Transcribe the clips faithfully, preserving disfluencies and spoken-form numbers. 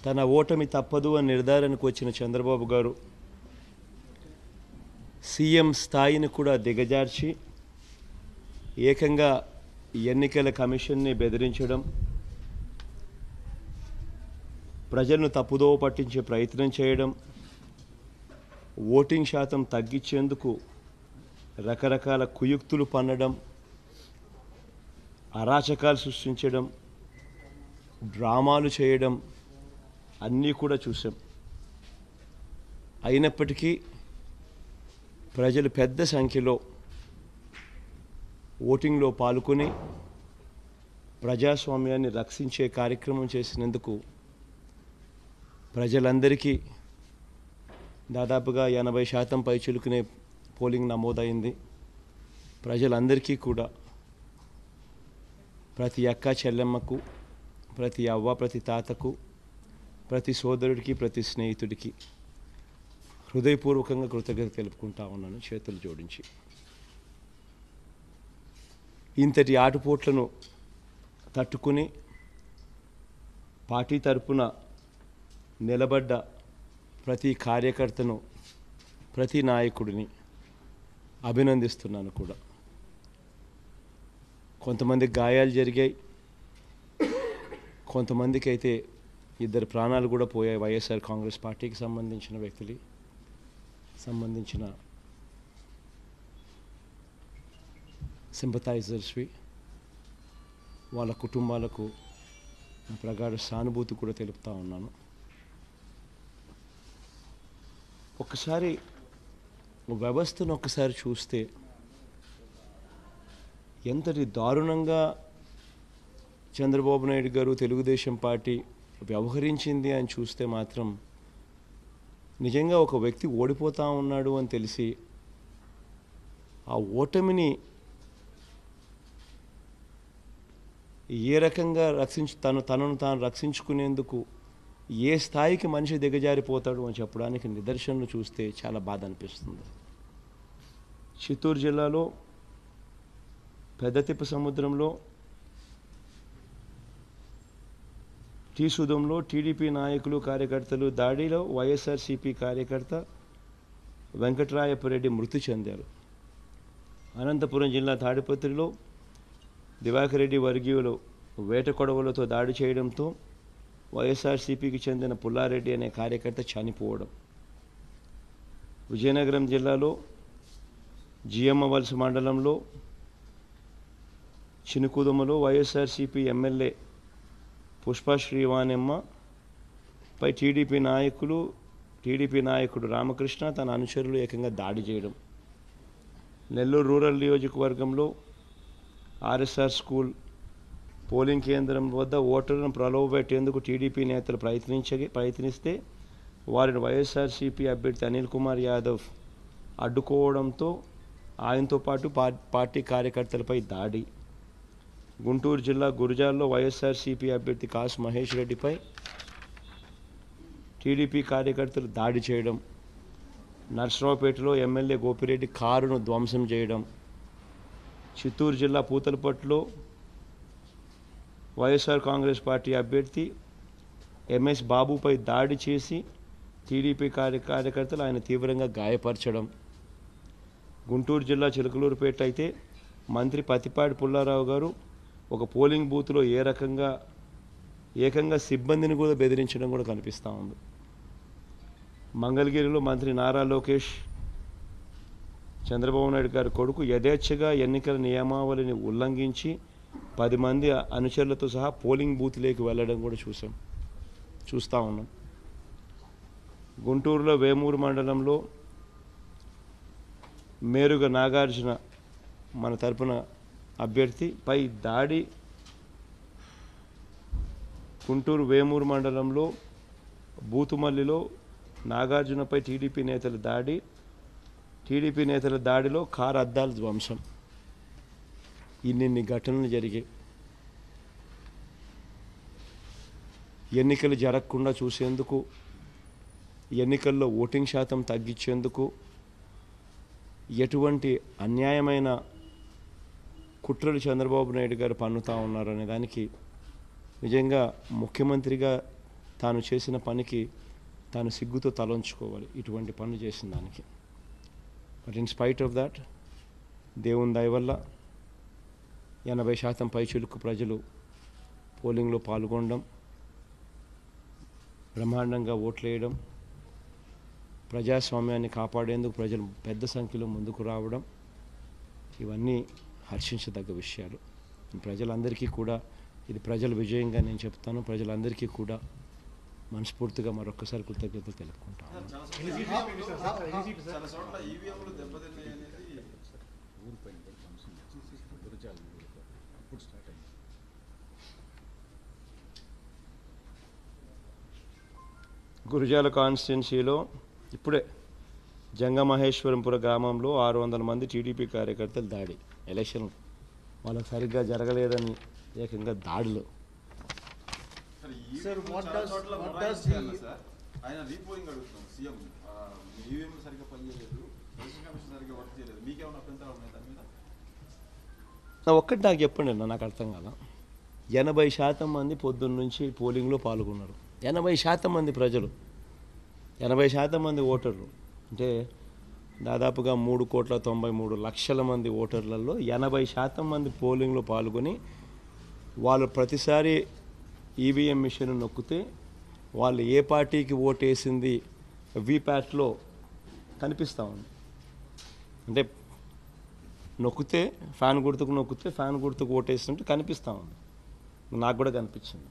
తన ఓటమి తప్పదు అని నిర్ధారణకు వచ్చిన చంద్రబాబు గారు సీఎం స్థాయిని కూడా దిగజార్చి ఏకంగా ఎన్నికల కమిషన్ని బెదిరించడం, ప్రజలను తప్పుదోవ పట్టించే ప్రయత్నం చేయడం, ఓటింగ్ శాతం తగ్గించేందుకు రకరకాల కుయుక్తులు పన్నడం, అరాచకాలు సృష్టించడం, డ్రామాలు చేయడం అన్నీ కూడా చూసాం. అయినప్పటికీ ప్రజలు పెద్ద సంఖ్యలో ఓటింగ్లో పాల్గొని ప్రజాస్వామ్యాన్ని రక్షించే కార్యక్రమం చేసినందుకు ప్రజలందరికీ దాదాపుగా ఎనభై శాతం పైచిలుకునే పోలింగ్ నమోదైంది. ప్రజలందరికీ కూడా ప్రతి అక్క చెల్లెమ్మకు, ప్రతి అవ్వ ప్రతి తాతకు, ప్రతి సోదరుడికి, ప్రతి స్నేహితుడికి హృదయపూర్వకంగా కృతజ్ఞత తెలుపుకుంటా ఉన్నాను చేతులు జోడించి. ఇంతటి ఆటుపోట్లను తట్టుకుని పార్టీ తరపున నిలబడ్డ ప్రతి కార్యకర్తను, ప్రతి నాయకుడిని అభినందిస్తున్నాను కూడా. కొంతమంది గాయాలు జరిగాయి, కొంతమందికి అయితే ఇద్దరు ప్రాణాలు కూడా పోయాయి. వైఎస్ఆర్ కాంగ్రెస్ పార్టీకి సంబంధించిన వ్యక్తులు సంబంధించిన సింపథైజర్స్వి, వాళ్ళ కుటుంబాలకు ప్రగాఢ సానుభూతి కూడా తెలుపుతా ఉన్నాను. ఒకసారి వ్యవస్థను ఒక్కసారి చూస్తే ఎంతటి దారుణంగా చంద్రబాబు నాయుడు గారు, తెలుగుదేశం పార్టీ వ్యవహరించింది అని చూస్తే మాత్రం నిజంగా ఒక వ్యక్తి ఓడిపోతా ఉన్నాడు అని తెలిసి ఆ ఓటమిని ఏ రకంగా రక్షించు తను తనను తాను రక్షించుకునేందుకు ఏ స్థాయికి మనిషి దిగజారిపోతాడు అని చెప్పడానికి నిదర్శనలు చూస్తే చాలా బాధ అనిపిస్తుంది. చిత్తూరు జిల్లాలో పెద్దతిప్ప సముద్రంలో టీసుదంలో టీడీపీ నాయకులు, కార్యకర్తలు దాడిలో వైఎస్ఆర్సీపీ కార్యకర్త వెంకట్రాయపురెడ్డి మృతి చెందారు. అనంతపురం జిల్లా తాడిపత్రిలో దివాకర్ రెడ్డి వర్గీయులు వేట కొడవలతో దాడి చేయడంతో వైఎస్ఆర్సీపీకి చెందిన పుల్లారెడ్డి అనే కార్యకర్త చనిపోవడం. విజయనగరం జిల్లాలో జియమ్మవలస మండలంలో చినుకుదుమలో వైఎస్ఆర్సీపీ ఎమ్మెల్యే పుష్ప శ్రీవాణెమ్మ పై టీడీపీ నాయకులు టీడీపీ నాయకుడు రామకృష్ణ తన అనుచరులు ఏకంగా దాడి చేయడం. నెల్లూరు రూరల్ నియోజకవర్గంలో ఆర్ఎస్ఆర్ స్కూల్ పోలింగ్ కేంద్రం వద్ద ఓటర్లను ప్రలోభపెట్టేందుకు టీడీపీ నేతలు ప్రయత్నించ ప్రయత్నిస్తే వారిని వైఎస్ఆర్సీపీ అభ్యర్థి అనిల్ కుమార్ యాదవ్ అడ్డుకోవడంతో ఆయనతో పాటు పార్టీ కార్యకర్తలపై దాడి. గుంటూరు జిల్లా గురజాల్లో వైఎస్ఆర్సీపీ అభ్యర్థి కాసు మహేష్ రెడ్డిపై టీడీపీ కార్యకర్తలు దాడి చేయడం. నర్సరావుపేటలో ఎమ్మెల్యే గోపిరెడ్డి కారును ధ్వంసం చేయడం. చిత్తూరు జిల్లా పూతలపట్టులో వైఎస్ఆర్ కాంగ్రెస్ పార్టీ అభ్యర్థి ఎంఎస్ బాబుపై దాడి చేసి టీడీపీ కార్య కార్యకర్తలు ఆయన తీవ్రంగా గాయపరచడం. గుంటూరు జిల్లా చిలకలూరుపేట అయితే మంత్రి పత్తిపాటి పుల్లారావు గారు ఒక పోలింగ్ బూత్లో ఏ రకంగా ఏకంగా సిబ్బందిని కూడా బెదిరించడం కూడా కనిపిస్తూ ఉంది. మంగళగిరిలో మంత్రి నారా లోకేష్ చంద్రబాబు నాయుడు గారి కొడుకు యథేచ్ఛగా ఎన్నికల నియమావళిని ఉల్లంఘించి పది మంది అనుచరులతో సహా పోలింగ్ బూత్లోకి వెళ్ళడం కూడా చూసాం చూస్తూ ఉన్నాం. గుంటూరులో వేమూరు మండలంలో మేరుగ నాగార్జున మన తరపున అభ్యర్థిపై దాడి. గుంటూరు వేమూరు మండలంలో బూతుమల్లిలో నాగార్జునపై టీడీపీ నేతల దాడి. టీడీపీ నేతల దాడిలో కారు అద్దాల ధ్వంసం. ఇన్నిన్ని ఘటనలు జరిగాయి. ఎన్నికలు జరగకుండా చూసేందుకు, ఎన్నికల్లో ఓటింగ్ శాతం తగ్గించేందుకు ఎటువంటి అన్యాయమైన కుట్రలు చంద్రబాబు నాయుడు గారు పన్నుతా ఉన్నారనే దానికి నిజంగా ముఖ్యమంత్రిగా తాను చేసిన పనికి తాను సిగ్గుతో తలంచుకోవాలి ఇటువంటి పనులు చేసిన దానికి. But in spite of that దేవుని దయ వల్ల ఎనభై శాతం పైచిలుకు ప్రజలు పోలింగ్లో పాల్గొనడం, బ్రహ్మాండంగా ఓట్లేయడం, ప్రజాస్వామ్యాన్ని కాపాడేందుకు ప్రజలు పెద్ద సంఖ్యలో ముందుకు రావడం, ఇవన్నీ హర్షించదగ్గ విషయాలు. ప్రజలందరికీ కూడా ఇది ప్రజల విజయంగా నేను చెప్తాను. ప్రజలందరికీ కూడా మనస్ఫూర్తిగా మరొకసారి కృతజ్ఞతలు తెలుపుకుంటాను. గురజాల కాన్స్టిట్యున్సీలో ఇప్పుడే జంగమహేశ్వరంపుర గ్రామంలో ఆరు వందల మంది టీడీపీ కార్యకర్తలు దాడి. ఎలక్షన్ వాళ్ళకి సరిగ్గా జరగలేదని ఏకంగా దాడులు. ఒక్కటి నాకు చెప్పండి అన్న, నాకు అర్థం కాల. ఎనభై శాతం మంది పొద్దున్న నుంచి పోలింగ్లో పాల్గొన్నారు. ఎనభై శాతం మంది ప్రజలు, ఎనభై శాతం మంది ఓటర్లు అంటే దాదాపుగా మూడు కోట్ల తొంభై మూడు లక్షల మంది ఓటర్లలో ఎనభై శాతం మంది పోలింగ్లో పాల్గొని వాళ్ళు ప్రతిసారి ఈవీఎం మిషన్ నొక్కితే వాళ్ళు ఏ పార్టీకి ఓటేసింది వీప్యాట్లో కనిపిస్తూ ఉంది. అంటే నొక్కితే ఫ్యాన్ గుర్తుకు నొక్కితే ఫ్యాన్ గుర్తుకు ఓటేసినట్టు కనిపిస్తూ ఉంది. నాకు కూడా కనిపించింది.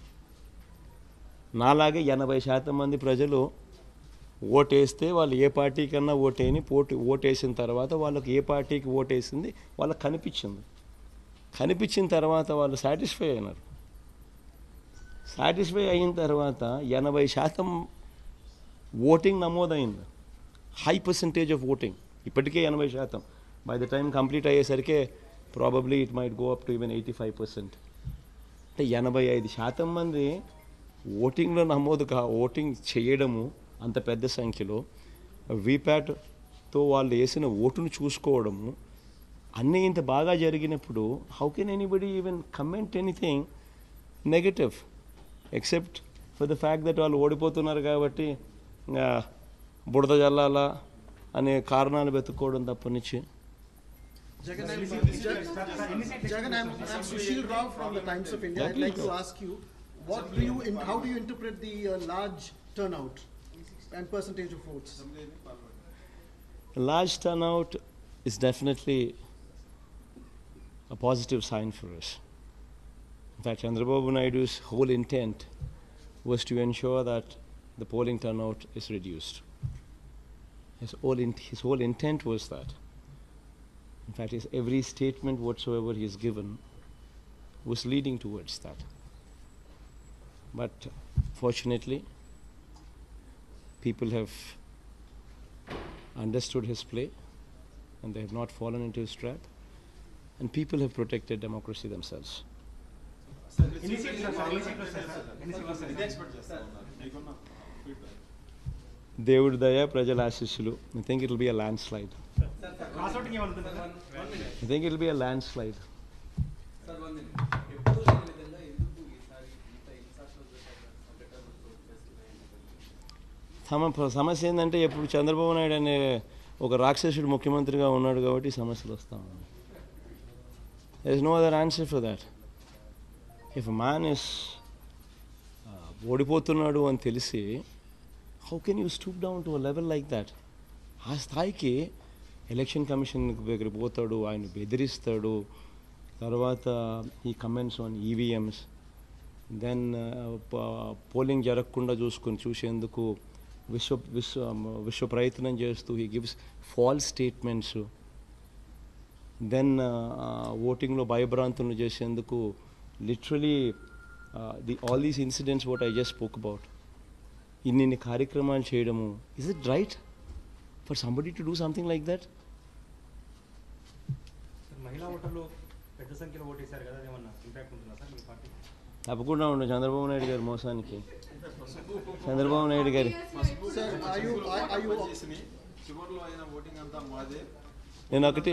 నాలాగే ఎనభై శాతం మంది ప్రజలు ఓటేస్తే వాళ్ళు ఏ పార్టీ కన్నా ఓటేని పోటీ ఓటేసిన తర్వాత వాళ్ళకి ఏ పార్టీకి ఓటేసింది వాళ్ళకి కనిపించింది. కనిపించిన తర్వాత వాళ్ళు సాటిస్ఫై అయినారు. సాటిస్ఫై అయిన తర్వాత ఎనభై శాతం ఓటింగ్ నమోదైంది. High percentage of voting. ఇప్పటికే ఎనభై శాతం. బై ద టైం కంప్లీట్ అయ్యేసరికి probably it might go up to even eighty five percent. అంటే ఎనభై ఐదు శాతం మంది ఓటింగ్లో నమోదు కా ఓటింగ్ చేయడము అంత పెద్ద సంఖ్యలో, వీప్యాట్తో వాళ్ళు వేసిన ఓటును చూసుకోవడము అన్నీ ఇంత బాగా జరిగినప్పుడు how can anybody even comment anything negative except for the fact that వాళ్ళు ఓడిపోతున్నారు కాబట్టి బుడద జల్లాలా అనే కారణాలు వెతుక్కోవడం తప్పనిచ్చి. Jagan, I'm, Jagan, I'm, I'm Sushil Rao from the Times of India. I'd like to ask you, what do you, in, how do you interpret the uh, large turnout and percentage of votes? Large turnout is definitely a positive sign for us. In fact, Chandrababu Naidu's whole intent was to ensure that the polling turnout is reduced. His whole, in, his whole intent was that. In fact, his every statement whatsoever he has given was leading towards that. But fortunately, people have understood his play and they have not fallen into his trap, and people have protected democracy themselves. దేవుడి దయ, ప్రజల ఆశీస్సులు. I think it will be a landslide. I think it will be a landslide. సమ సమస్య ఏంటంటే ఎప్పుడు చంద్రబాబు నాయుడు అనే ఒక రాక్షసుడు ముఖ్యమంత్రిగా ఉన్నాడు కాబట్టి సమస్యలు వస్తూ ఉన్నాయి. There is no other answer for that. If a man is ఓడిపోతున్నాడు అని తెలిసి how can you stoop down to a level like that? ఆ స్థాయికి ఎలక్షన్ కమిషన్ దగ్గర పోతాడు, ఆయన బెదిరిస్తాడు. తర్వాత ఈ comments on EVMs, then polling జరగకుండా చూసుకొని చూసేందుకు విశ్వ విశ్వ విశ్వ ప్రయత్నం చేస్తూ he gives false statements. Then ఓటింగ్లో భయభ్రాంతులను చేసేందుకు literally the all these incidents what I just spoke about, ఇన్ని కార్యక్రమాలు చేయడము. Is it right for somebody to do something like that? మహిళా ఓటర్లు పెద్ద సంఖ్యలో ఓటేశారు కదా, ఏమన్నా ఇంపాక్ట్ ఉంటుందా సార్ మీ పార్టీ? తప్పకుండా ఉండదు. చంద్రబాబు నాయుడు గారి మోసానికి, చంద్రబాబు నాయుడు గారి నేను ఒకటి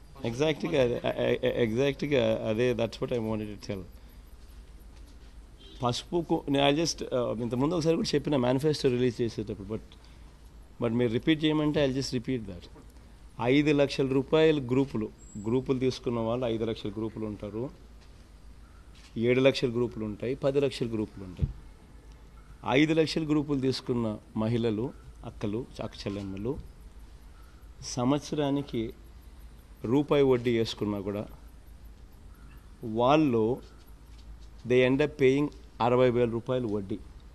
ఎగ్జాక్ట్గా ఎగ్జాక్ట్గా అదే that's what I wanted to tell. పసుపుకు నేను ఐ జస్ట్ ఇంతకుముందు ఒకసారి కూడా చెప్పిన మేనిఫెస్టో రిలీజ్ చేసేటప్పుడు బట్ బట్ మీరు రిపీట్ చేయమంటే ఐ జస్ట్ రిపీట్ దట్. ఐదు లక్షల రూపాయల గ్రూపులు గ్రూపులు తీసుకున్న వాళ్ళు ఐదు లక్షల గ్రూపులు ఉంటారు, ఏడు లక్షల గ్రూపులు ఉంటాయి, పది లక్షల గ్రూపులు ఉంటాయి. ఐదు లక్షల గ్రూపులు తీసుకున్న మహిళలు అక్కలు అక్కచెల్లెమ్మలు సంవత్సరానికి రూపాయి వడ్డీ వేసుకున్నా కూడా వాళ్ళు దే ఎండ్ అప్ పేయింగ్ అరవై వేల రూపాయలు వడ్డీ.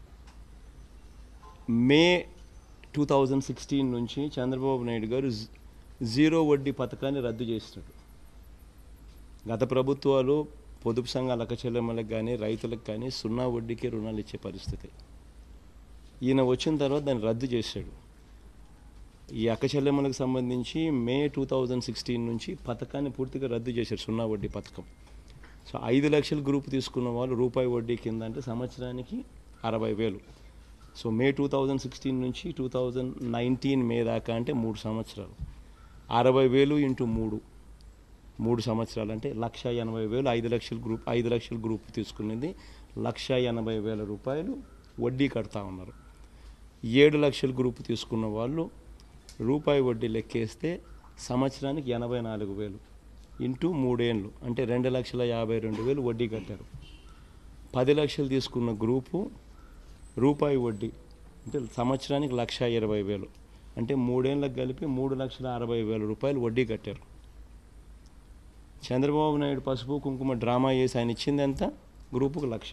మే టూ థౌజండ్ సిక్స్టీన్ నుంచి చంద్రబాబు నాయుడు గారు జీరో వడ్డీ పథకాన్ని రద్దు చేసినాడు. గత ప్రభుత్వాలు పొదుపు సంఘాల అక్కచెల్లెమ్మలకు కానీ రైతులకు కానీ సున్నా వడ్డీకే రుణాలు ఇచ్చే పరిస్థితి. ఈయన వచ్చిన తర్వాత దాన్ని రద్దు చేశాడు. ఈ అక్కచెల్లెమ్మలకు సంబంధించి మే టూ థౌజండ్ సిక్స్టీన్ నుంచి పథకాన్ని పూర్తిగా రద్దు చేశారు, సున్నా వడ్డీ పథకం. సో ఐదు లక్షల గ్రూప్ తీసుకున్న వాళ్ళు రూపాయి వడ్డీ కింద అంటే సంవత్సరానికి అరవై వేలు. So May two thousand sixteen నుంచి టూ థౌజండ్ నైన్టీన్ మే దాకా అంటే మూడు సంవత్సరాలు, అరవై వేలు ఇంటూ మూడు మూడు సంవత్సరాలు అంటే లక్ష ఎనభై వేలు. ఐదు లక్షల గ్రూప్ ఐదు లక్షల గ్రూప్ తీసుకునేది లక్ష ఎనభై వేల రూపాయలు వడ్డీ కడతా ఉన్నారు. ఏడు లక్షల గ్రూప్ తీసుకున్న వాళ్ళు రూపాయి వడ్డీ లెక్కేస్తే సంవత్సరానికి ఎనభై నాలుగు వేలు ఇంటూ మూడేళ్ళు అంటే రెండు లక్షల యాభై రెండు వేలు వడ్డీ కట్టారు. పది లక్షలు తీసుకున్న గ్రూపు రూపాయి వడ్డీ అంటే సంవత్సరానికి లక్ష ఇరవై వేలు అంటే మూడేళ్ళకి కలిపి మూడు లక్షల అరవై వేల రూపాయలు వడ్డీ కట్టారు. చంద్రబాబు నాయుడు పసుపు కుంకుమ డ్రామా చేసి ఆయన ఇచ్చింది ఎంత? గ్రూపుకు లక్ష.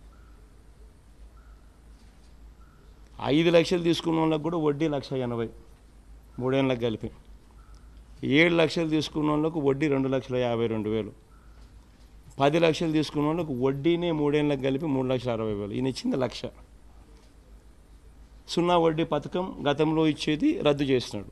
ఐదు లక్షలు తీసుకున్న వాళ్ళకి కూడా వడ్డీ లక్ష ఎనభై మూడేళ్ళకి కలిపి. ఏడు లక్షలు తీసుకున్న వాళ్ళకు వడ్డీ రెండు లక్షల యాభై రెండు వేలు. పది లక్షలు తీసుకున్న వాళ్ళకు వడ్డీనే మూడేళ్ళకి కలిపి మూడు లక్షల అరవై వేలు. ఈయన ఇచ్చింది లక్ష. సున్నా వడ్డీ పథకం గతంలో ఇచ్చేది రద్దు చేసినాడు.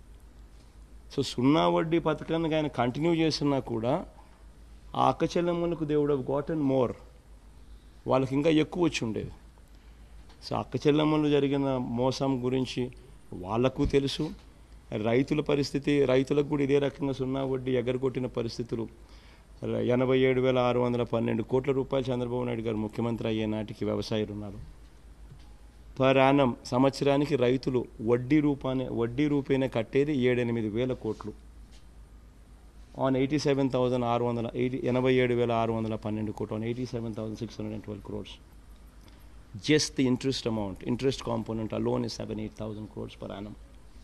సో సున్నా వడ్డీ పథకాన్ని ఆయన కంటిన్యూ చేస్తున్నా కూడా ఆ అక్క చెల్లెమ్మలకు they would have gotten more, వాళ్ళకి ఇంకా ఎక్కువ వచ్చి ఉండేది. సో అక్క చెల్లెమ్మలు జరిగిన మోసం గురించి వాళ్ళకు తెలుసు. రైతుల పరిస్థితి, రైతులకు కూడా ఇదే రకంగా సున్నా వడ్డీ ఎగరగొట్టిన పరిస్థితులు. ఎనభై ఏడు వేల ఆరు వందల పన్నెండు కోట్ల రూపాయలు చంద్రబాబు నాయుడు గారు ముఖ్యమంత్రి అయ్యే నాటికి వ్యవసాయ రుణాలు పర్ యానం సంవత్సరానికి రైతులు వడ్డీ రూపానే వడ్డీ రూపేనే కట్టేది ఏడెనిమిది వేల కోట్లు ఆన్ ఎయిటీ సెవెన్ థౌసండ్ ఆరు వందల ఎయిటీ ఎనభై ఏడు వేల ఆరు వందల పన్నెండు కోట్లు on eighty seven thousand six hundred and twelve crores. Just the interest amount, interest component alone is seven eight thousand crores per annum.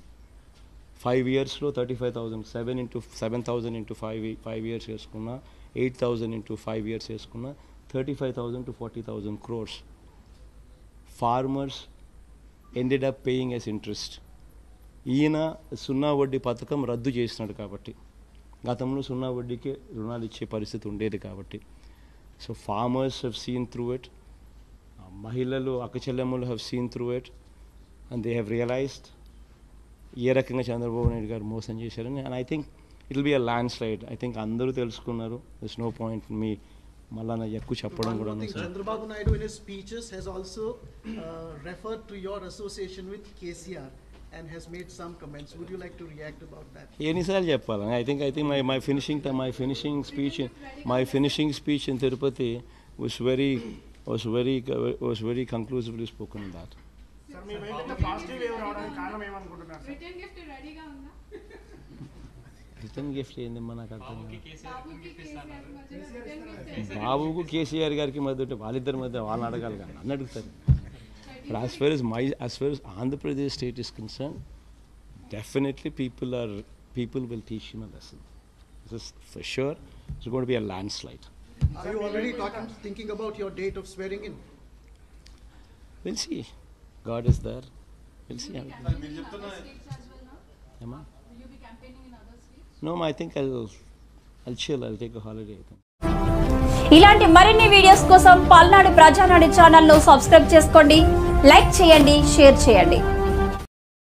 Five ఇయర్స్లో thirty five thousand seven into seven thousand into five five years వేసుకున్నా, eight thousand into five years వేసుకున్నా thirty five thousand to forty thousand crores farmers ended up paying as interest. ఈయన సున్నా వడ్డీ పథకం రద్దు చేసినాడు కాబట్టి, గతంలో సున్నా వడ్డీకే రుణాలు ఇచ్చే పరిస్థితి ఉండేది కాబట్టి. So farmers have seen through it, మహిళలు అక్కచెల్లెమ్మలు have seen through it and they have realized ఏ రకంగా చంద్రబాబు నాయుడు గారు మోసం చేశారని. And I think it will be a landslide. I think అందరూ తెలుసుకున్నారు. దిస్ నో పాయింట్ మీ మళ్ళా నా ఎక్కువ చెప్పడం కూడా. Chandrababu Naidu in his speeches has also uh, referred to your association with K C R and has made some comments. Would you like to react about that? ఎన్నిసార్లు చెప్పాలి? I think I think my my finishing my finishing speech my finishing speech in Tirupati was very was very was very conclusively spoken in that. Sir మీ వెంటనే positive wave రావడానికి కారణం ఏమనుకుంటున్నారు? Return gift రెడీగా ఉందా? Return gift ఏందమ్మా నాకు అర్థం కాదు. బాబుకి కేసీఆర్ మధ్య రిటర్న్ గిఫ్ట్ బాబుకు కేసీఆర్ గారికి మధ్య ఉంటే వాళ్ళిద్దరి మధ్య వాళ్ళని అడగాలి కానీ నన్ను అడుగుతారు. But as far as my as far as Andhra Pradesh state is concerned, definitely people are people will teach him a lesson. This is for sure. It's going to be a landslide. Are you already talking, thinking about your date of swearing in? We'll see. God is there. We'll see. How it goes. Emma? Will you be campaigning in other states? No, I think I'll I'll chill. I'll take a holiday. I think. ఇలాంటి మరిన్ని videos కోసం Palnadu Prajanadu channel ను subscribe చేసుకోండి, like చేయండి, share చేయండి.